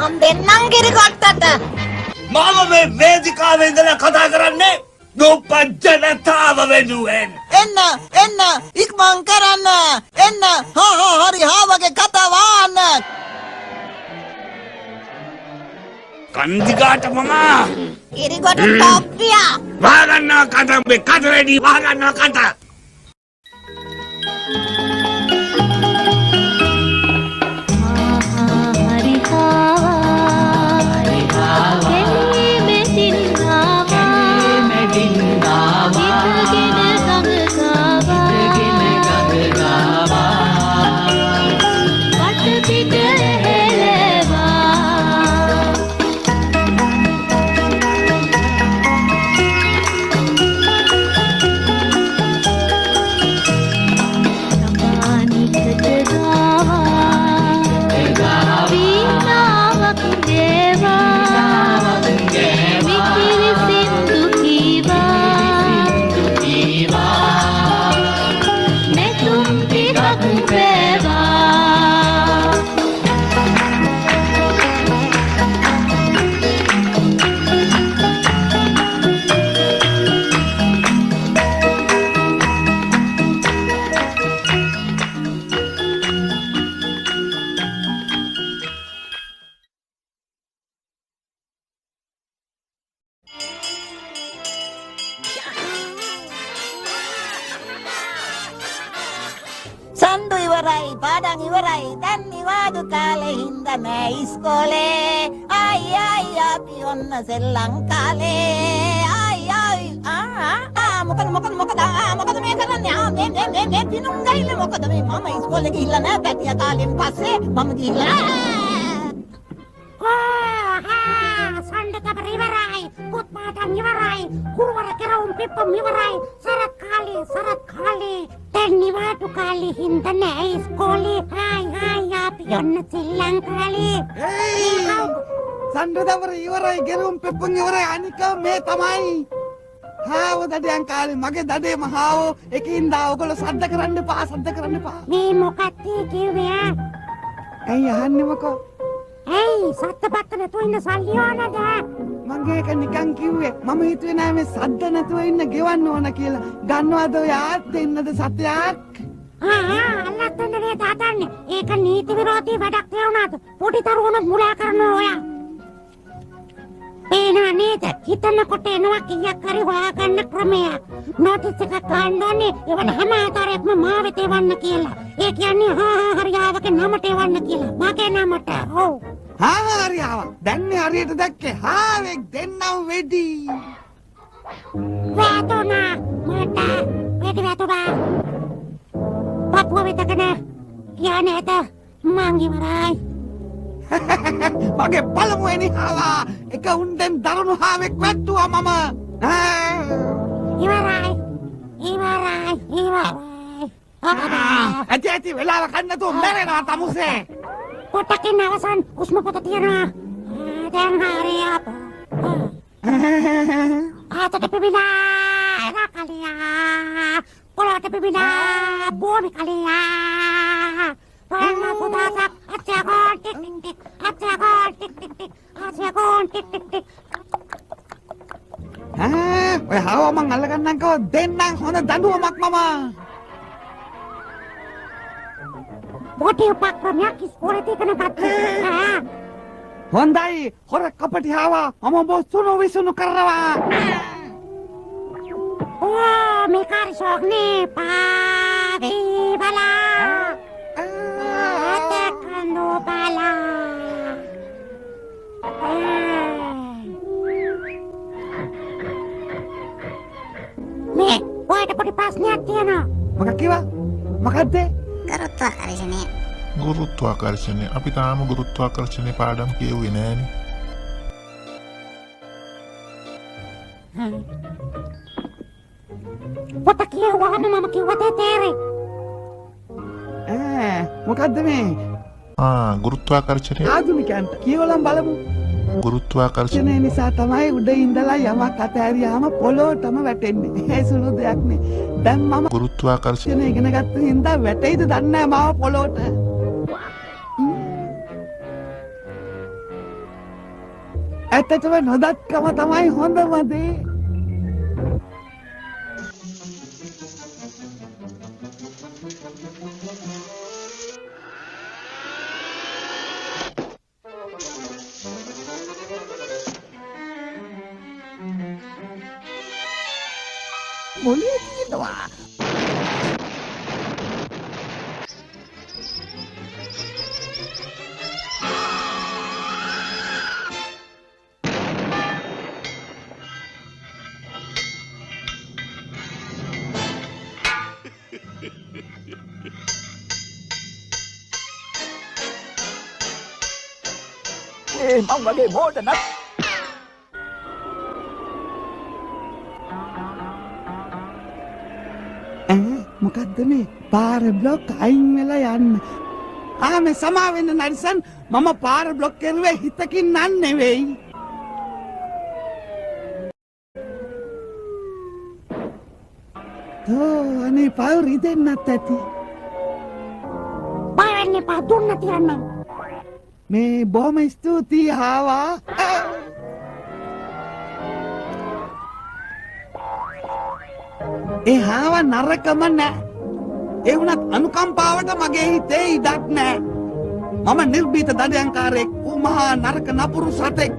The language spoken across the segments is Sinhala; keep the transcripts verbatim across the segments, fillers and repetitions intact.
මම දෙන්නම් කිරිකොට්ටට. මම මේ වේදිකාවේ ඉඳලා කතා කරන්නේ දුප්පත්ජනතාව වෙනුවෙන්. එන්න එන්න ඉක්මන් කරන්න එන්න හා හා හරි හාවගේ කතාව ආන්න. කන්දිකාට මම කිරිකොට්ට ටොප්පියා. වහගන්නවා කතා මේ කතරේදී වහගන්නවා කතා. සන්දු ඉවරයි පාඩම් ඉවරයි දැන් නිවාඩු කාලේ හින්දා නෑ ඉස්කෝලේ අයි අයි අපි ඔන්න සෙල්ලම් කාලේ අයි අයි ආ ආ මොකද මොකද මොකද ආ මොකද මේ කරන්නේ ආ මේ මේ මේ මේ පිනුම් ගයිල මොකද මේ මම ඉස්කෝලේ ගිහිල්ලා නෑ පැටියා කාලෙන් පස්සේ මම ගිහිල්ලා ආ සන්දු කබර ඉවරයි පුත් පාඩම් ඉවරයි කුරුවර කරවුම් පිප්පම් ඉවරයි සරත් කාලේ සරත් කාලේ දැන් නිවාඩු කාලේ හින්දා නෑ ඉස්කෝලේ හායි හායි අපි යන්න සෙල්ලම් කාලේ සන්දු දවර ඉවරයි ගෙරුම් පෙප්පන් ඉවරයි අනික මේ තමයි හාව දඩයන් කාලේ මගේ දඩේ මහාව එකින්ද ඔයගොල්ලෝ සද්ද කරන්න එපා සද්ද කරන්න එපා මේ මොකක්ද කිව්වේ ඇයි අහන්නේ මොකෝ ඇයි සත්ත පත්ත නැතුව ඉන්න සල්ලි ඕනද මගේ එක නිකන් කිව්වේ මම හිතුවේ නෑ මේ සද්ද නැතුව ඉන්න ගෙවන්න ඕන කියලා ගන්නවද ඔය ආත් දෙන්නද සතයක් ආ ආ අල්ලත් දෙන්නේ තාතන්නේ ඒක නීති විරෝධී වැඩක් වුණාද පොඩි දරුවනත් මුලා කරනවා ඔයා පේනවා නේද හිතනකොට එනවා කීයක් හරි හොයාගන්න ක්‍රමයක් නොටිස් එකක් ගන්න ඕනේ ඒවන හැම ආකාරයක්ම මාවෙත එවන්න කියලා ඒ කියන්නේ හා හා හරියාවගේ නමට එවන්න කියලා මගේ නමට ඔව් හා හරියාව දැන්නේ හරියට දැක්කේ හාවෙක් දෙන්නම වෙඩි වැටුණා මට වෙඩි වැටුණා පපුව විතකන කියන්නේ ඇත මං ඉවරයි මගේ පළමුවෙනි හාවා එක උන්දෙන් දරුණු හාවෙක් වැට්ටුවා මම ඉවරයි ඉවරයි ඉවරයි ඇති ඇති වෙලාව කන්නතු මැරෙනවා තමුසේ පොටකින් අවසන් උස්ම පොත තියනවා දැන් හරි අප ආතට පිබිලා රකලියා පොළොට පිබිලා බෝමි කලියා පරම පුදාසක් අත්‍යගෝන් ටික් ටික් ටික් අත්‍යගෝන් ටික් ටික් ටික් අත්‍යගෝන් ටික් ටික් ටික් ආ ඔය හාව මං අල්ලගන්නම්කෝ දෙන්නම් හොඳ දඬුවමක් මම බොටි උපක්‍රමයක් ඉස්කෝලේ තිකන ගත්තා හොඳයි හොර කපටි හාවා මම බොස්සුණු විසුණු කරනවා ඕ මේ කාරි ෂෝක්නේ පාදී බලා අතකනු බලා මේ ඔයාට පොඩි ප්‍රශ්නයක් තියෙනවා මොකක් කිව්වා මොකද්ද ගුරුත්වාකර්ෂණය ගුරුත්වාකර්ෂණය අපි තාම ගුරුත්වාකර්ෂණය පාඩම් කියුවේ නෑනේ පොත කියවුවාම මම කිව්වට තේරෙයි ඈ මොකද්ද මේ ආ ගුරුත්වාකර්ෂණය ආධුනිකයන්ට කියවලම් බලමු ගුරුත්වාකර්ෂණය නිසා තමයි උඩ ඉඳලා යමක් අතහැරියාම පොළොවටම වැටෙන්නේ ඒ සුළු දෙයක් නේ දැන් මම ගුරුත්වාකර්ෂණය ඉගෙන ගත්ත හින්දා වැටෙයිද දන්නේ නැහැ මාව පොළොවට ඇත්තටම නොදත්කම තමයි හොඳම දේ. මොලේ තියෙනවා. ඒ මං වගේ මෝඩ නත් මොකද්ද මේ පාර බ්ලොක් අයින් වෙලා යන්න. ආ මේ සමා වෙන්න නරිසන් මම පාර බ්ලොක් කරුවේ හිතකින් නන් නෙවෙයි. තෝ අනේ පාර රිදෙන්නත් ඇති. පාරන්නේ පා දුන්න තියන්න. මේ බොහොම ස්තුතියි හාවා. ඒ හාව නරකම නෑ. ඒ වුණත් අනුකම්පාවට මගේ හිතේ ඉඩක් නෑ. මම නිර්භීත දඩයන්කාරයෙක් වූ මහා නරක නපුරු සතෙක්.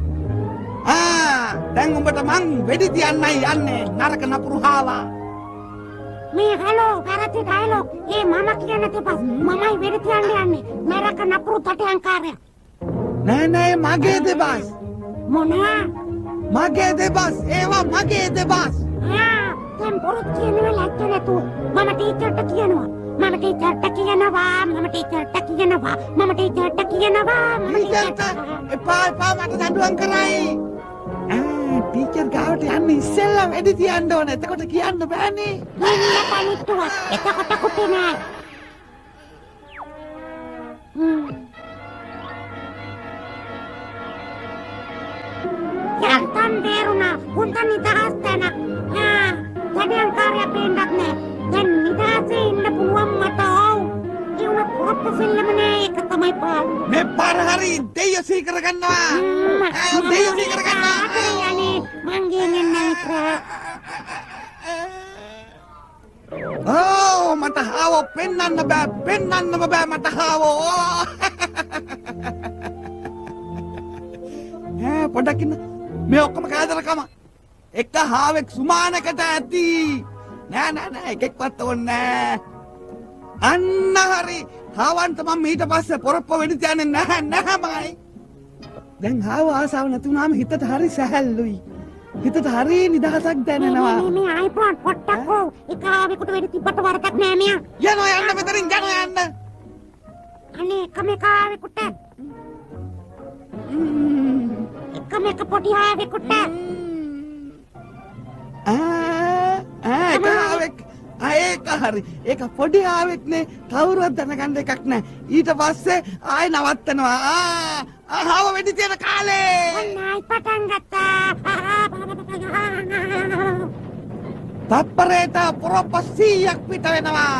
ආ දැන් උඹට මං වෙඩි තියන්නයි යන්නේ නරක නපුරු හාවා. මේ හලෝ කරති ඩයලොග් ඒ මම කියන තිපස් මමයි වෙඩි තියන්න යන්නේ නරක නපුරු තටයන්කාරයා. නෑ නෑ මගේ දෙබස්. මොනවා? මගේ දෙබස්. ඒවා මගේ දෙබස්. ආ දැන් බොරු කියනවා ලැජ්ජ නැතුව. මම ටීචර්ට කියනවා. මම ටීචර්ට කියනවා. මම ටීචර්ට කියනවා. මම ටීචර්ට කියනවා. මම ටීචර්ට එපා එපා මට දඬුවම් කරයි. ආ ටීචර් ගාවට යන්න ඉස්සෙල්ලා වැඩි තියන්න ඕන. එතකොට කියන්න බෑනේ. ඉන්න පනිට්ටුවක්. එතකොට කුටි නෑ. යන්තම් දේරුණා. උන්ට නිදහස් තැනක්. ආ දඩයන්කාරයා පේන්නත් නෑ. දැන් නිදහසේ ඉන්න පුළුවන් මට ඔව්. ඒ උනත් පොරොත්ත සෙල්ලම නෑ. ඒක තමයි පාර. මේ පාර හරි දෙයිය සී කරගන්නවා. ආ දෙයිය සී කරගන්නවා. අනේ මං ගෙන්නේ නැහැ. ඕ මට හාවෝ පෙන්නන්න බෑ. පෙන්නන්නම බෑ මට හාවෝ. ඈ පොඩක් ඉන්න. මේ ඔක්කොම කාදරකම. එක හාවෙක් සුමානකට ඇති. නෑ නෑ නෑ එකෙක්වත් ඕනේ නෑ. අන්න හරි. හාවන්ට මම ඊට පස්සේ පොරොප්ප වෙඩි තියන්නේ නැහැ නැහැමයි. දැන් හාව ආසාව නැතුණාම හිතට හරි සැහැල්ලුයි. හිතට හරි නිදහසක් දැනෙනවා. මේ මේ අයිෆෝන් පොට්ටක් ඕ. එක ආවෙකුට වෙඩි තිබ්බට වරදක් නෑ මෙයා. යනවා යන්න මෙතනින් යනවා යන්න. අනේ එකම එක ආවෙකුට. එකම එක පොඩි ආවෙකුට. ආ ආ එක ආවෙක්. ආ ඒක හරි. ඒක පොඩි ආවෙක්නේ. කවුරුවත් දැනගන්න එකක් නෑ. ඊට පස්සේ ආයෙ නවත්තනවා. ආ ආව වෙඩි තියන කාලේ. අන්නයි පටන් ගත්තා. තප්පරේට පොරොප්ප සීයක් පිට වෙනවා.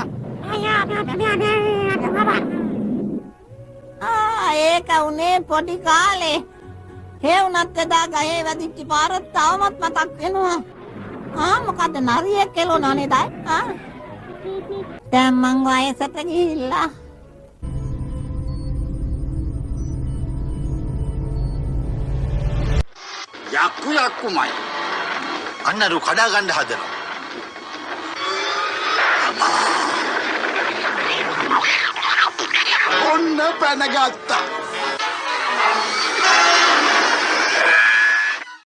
ආ ඒක උනේ පොඩි කාලේ. හේ උනත් එදා ගහේ වැදිච්ච පාර තවමත් මතක් වෙනවා. ආ මොකද නරියෙක් කෙලුණා නේද? ආ දැන් මං වයසට ගිහිල්ලා. යක්කු යක්කුමයි. අන්නරු කඩා ගන්න හදනවා. ඔන්න පැනගත්තා.